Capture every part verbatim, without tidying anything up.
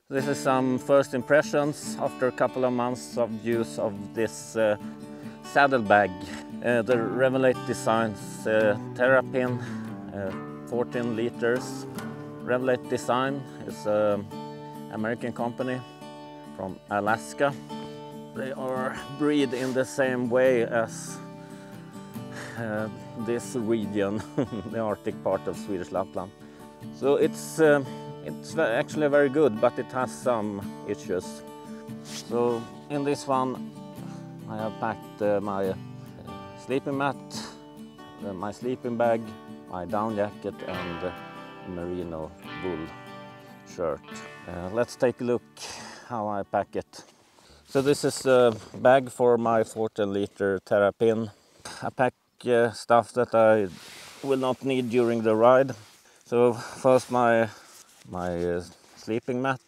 This is some first impressions after a couple of months of use of this uh, saddlebag. Uh, the Revelate Designs uh, Terapin, uh, fourteen liters. Revelate Design is an American company from Alaska. They are bred in the same way as uh, this region, the Arctic part of Swedish Lapland. So it's uh, It's actually very good, but it has some issues. So in this one I have packed uh, my uh, sleeping mat, uh, my sleeping bag, my down jacket and uh, merino wool shirt. Uh, let's take a look how I pack it. So this is the bag for my fourteen liter Terapin. I pack uh, stuff that I will not need during the ride. So first my my uh, sleeping mat,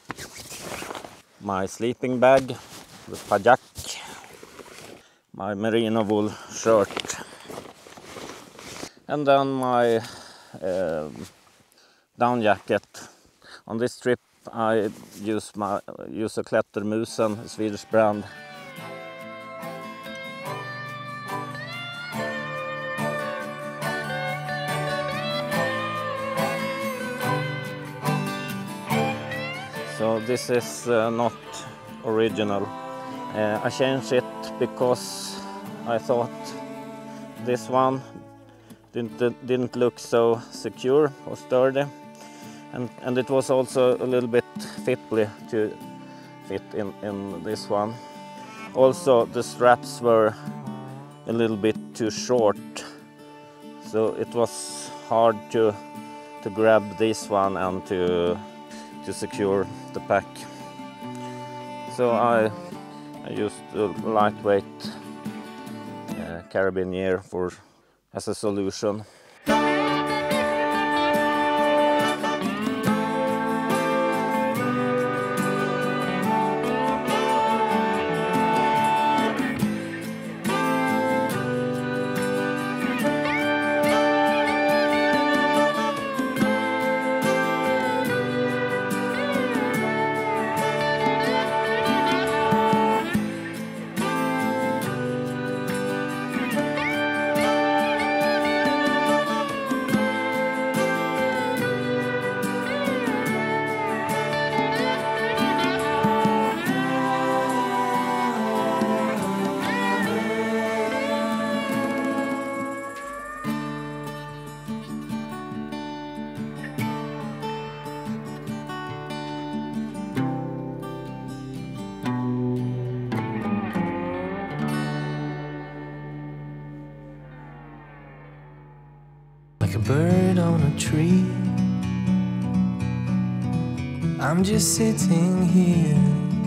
my sleeping bag, the pajak, my merino wool shirt, and then my uh, down jacket. On this trip I use my use a Klättermusen, a Swedish brand. So this is uh, not original. Uh, I changed it because I thought this one didn't, didn't look so secure or sturdy. And, and it was also a little bit fiddly to fit in, in this one. Also the straps were a little bit too short. So it was hard to, to grab this one and to to secure the pack. So I, I used a lightweight uh, carabinier for as a solution. Like a bird on a tree, I'm just sitting here.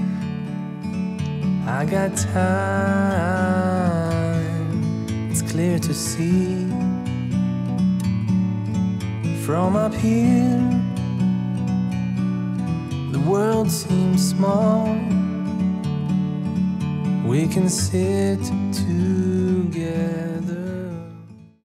I got time, it's clear to see. From up here, the world seems small. We can sit together.